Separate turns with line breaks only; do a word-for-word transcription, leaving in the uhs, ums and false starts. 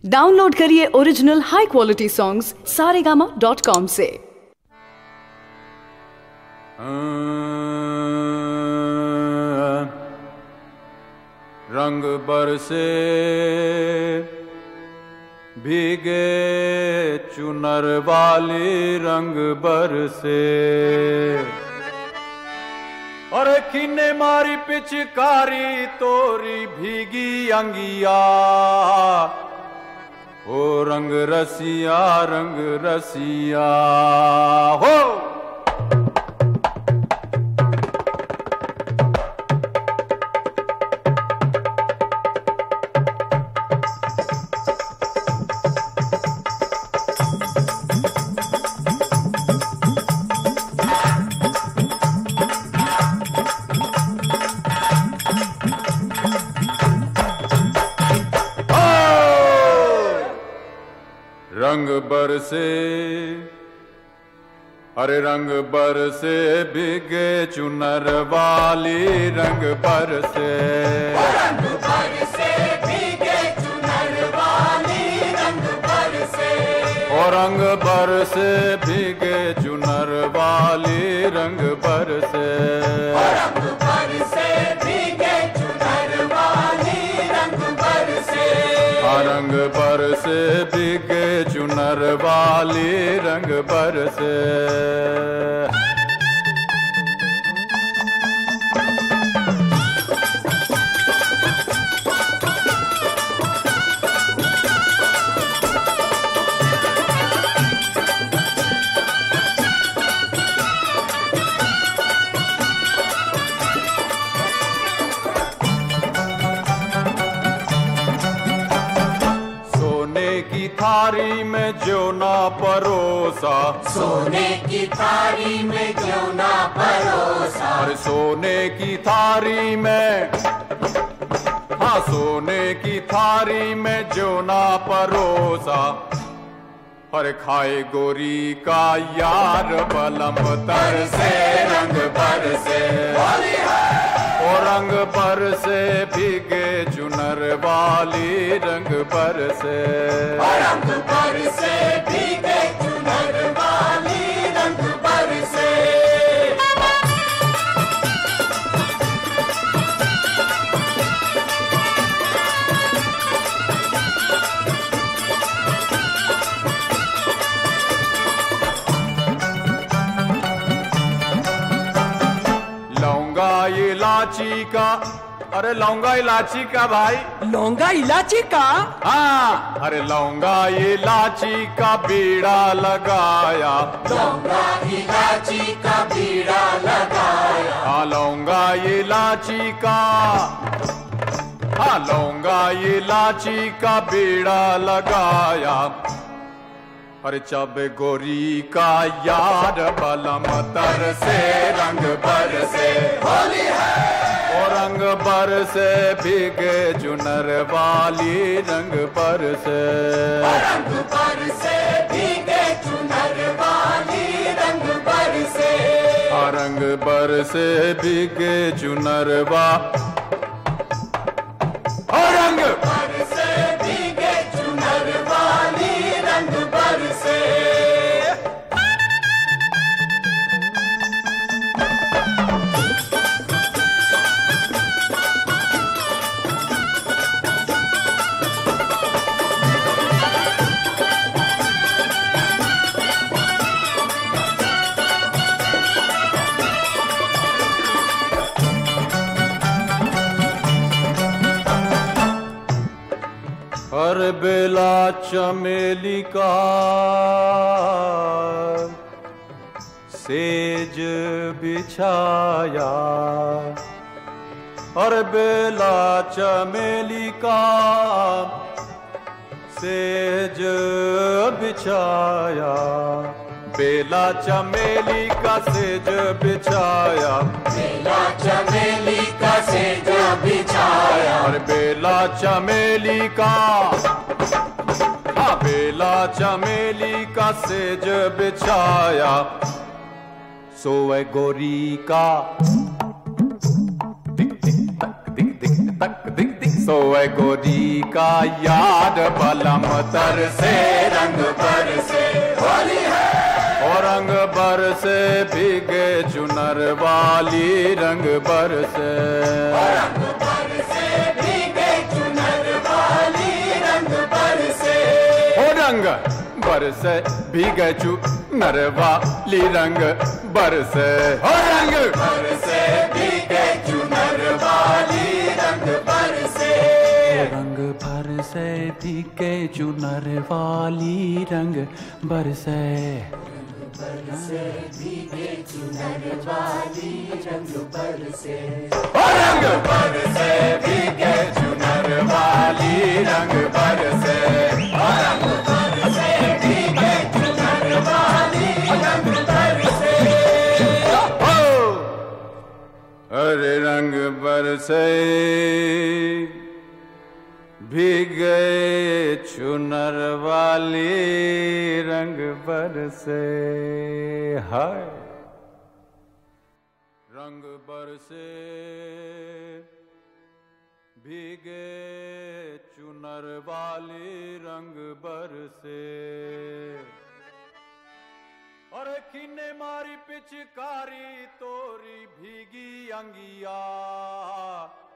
Download करिए original high quality songs Saregama dot com से।
रंग बरसे भीगे चुनर वाली रंग बरसे, अरे किन्ने मारी पिचकारी तोरी भीगी अंगिया, ओ रंग रसिया रंग रसिया हो। रंग बरसे अरे रंग बरसे भीगे चुनर वाली रंग बरसे,
रंग बरसे भीगे चुनर वाली रंग बरसे,
ओ रंग बरसे भीगे चुनर वाली रंग बरसे,
रंग बरसे भीगे चुनर वाली रंग बरसे,
रंग बरसे भीगे चुनर वाली रंग बरसे। की थारी में जो ना परोसा,
सोने की थारी में जो ना परोसा,
अरे सोने की थारी में, हाँ सोने की थारी में जो ना परोसा, अरे खाए गोरी का यार बलम तर से रंग बरसे, ओ रंग बरसे भीगे चुनर वाली रंग बरसे,
रंग बरसे भीगे चुनर वाली रंग बरसे।
लौंगा इलाची का, अरे लौंगा इलाची का भाई,
लौंगा इलाची का,
हाँ अरे लौंगा इलाची का बीड़ा लगाया,
लौंगा इलाची का बीड़ा लगाया,
हाँ लौंगा इलाची का, हाँ लौंगा इलाची का बीड़ा लगाया, अरे चब गोरी का यार बलम तर से रंग बरसे,
होली है
ओ रंग बरसे भीगे चुनर वाली रंग बरसे,
रंग बरसे भीगे चुनर वाली रंग बरसे,
रंग बरसे भीगे चुनर वा, रंग
बरसे भीगे चुनर वाली रंग बरसे।
हर बेला चमेली का सेज बिछाया, हर बेला चमेली का सेज बिछाया, बेला चमेली का सेज बिछाया,
बेला चमेली का सेज बिछाया,
और बेला चमेली का, हाँ बेला चमेली का सेज बिछाया, सोए गोरी का दिक दिक तक दिक दिक तक दिक दिक सोए गोरी का याद बलम तर से
रंग बरसे होली है
और रंग बरसे भीगे चुनर वाली रंग बरसे
रंग बरसे भीगे चुनर वाली रंग बरसे
ओ रंग बरसे भीगे चुनर वाली रंग बरसे ओ रंग
बरसे भीगे चुनर वाली रंग बरसे
रंग बरसे भीगे चुनर वाली रंग बरसे
बरसे भीगे चुनर वाली रंग बरसे
रंग बरसे भीगे चुनर वाली रंग बरसे
रंग बरसे भीगे चुनर वाली रंग बरसे
अरे रंग बरसे भीगे चुनर वाली रंग बरसे हाय रंग बरसे भीगे चुनर वाली रंग बरसे अरे किन्ने मारी पिचकारी तोरी भीगी अंगिया